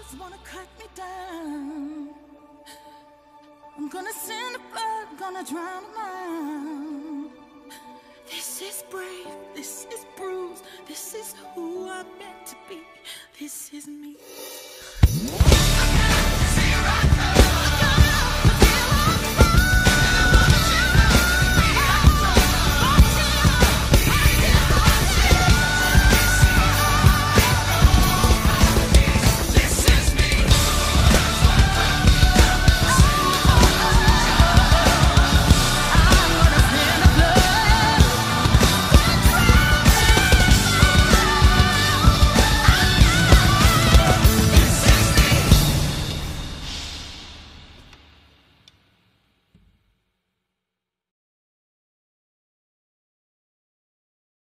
wanna cut me down. I'm gonna send the blood, gonna drown them out. This is brave, this is bruised, this is who I'm meant to be. This is me.